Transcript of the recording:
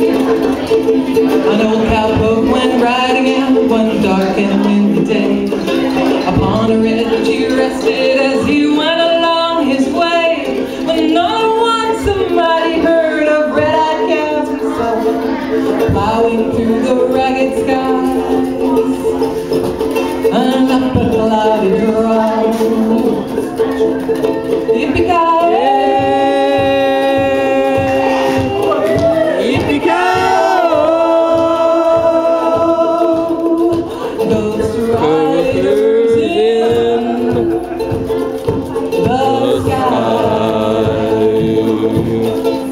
An old cowpoke went riding out one dark and windy day. Upon a ridge he rested as he went along his way, when all at once somebody heard of red-eyed cows and sun plowing through the ragged skies and up a cloudy road. Yippee-ki-yay! Riders in the sky.